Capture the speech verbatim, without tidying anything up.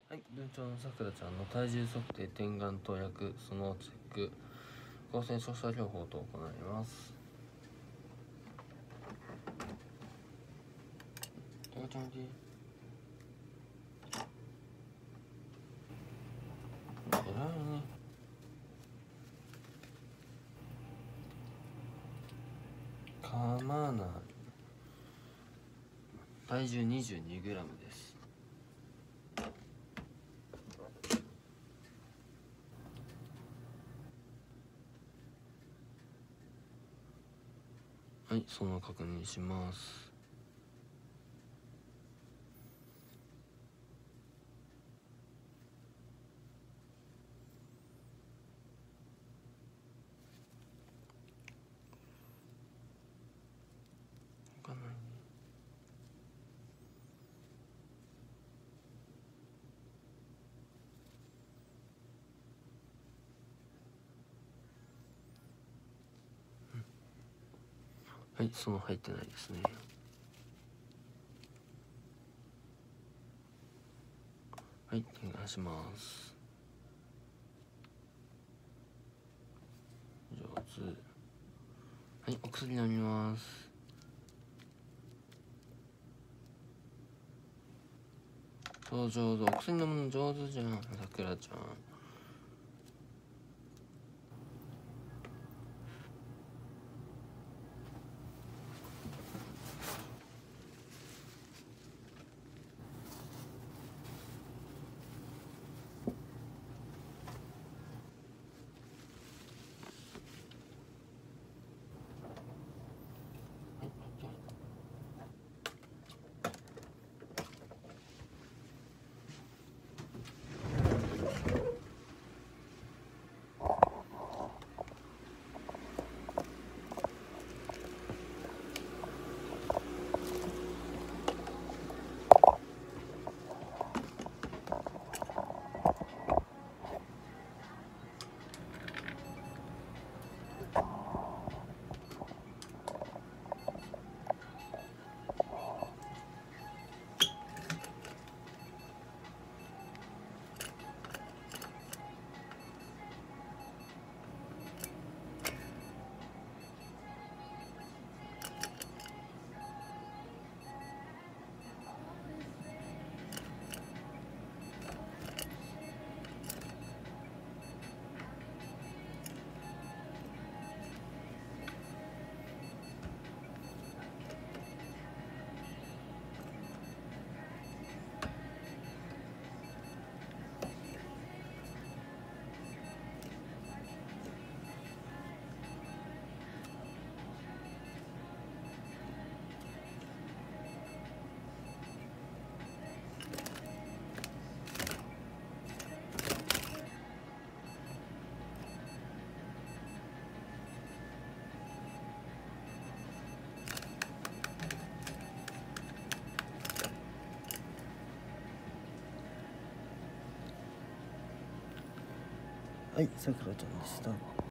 はい、文鳥のさくらちゃんの体重測定、点眼投薬、そのチェック、光線照射療法と行います。赤ちゃん見て。偉いね。かまない。体重 にじゅうにグラム です。はい、その確認します。わかんないね。はい、その入ってないですね。はい、点眼します。上手。はい、お薬飲みます。そう上手、お薬飲むの上手じゃん、さくらちゃん。はい、さくらちゃんでした。